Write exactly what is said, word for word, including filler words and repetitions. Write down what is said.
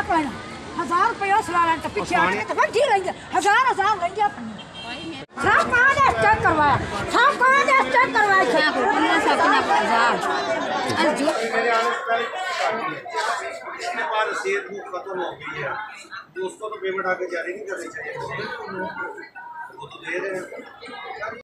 पैना हजार रुपया सलाह तो पीछे आके तो वड्डी लेंगे हजार हजार लेंगे अपने सब कहाँ ने चेक करवाया सब कहाँ ने चेक करवाया क्या को पंद्रह सौ के हजार आज जो मेरे आने से पहले इसके बाद शेयर बुक खत्म हो गई है दोस्तों तो पेमेंट आके जारी नहीं करनी चाहिए वो तो दे रहे हैं।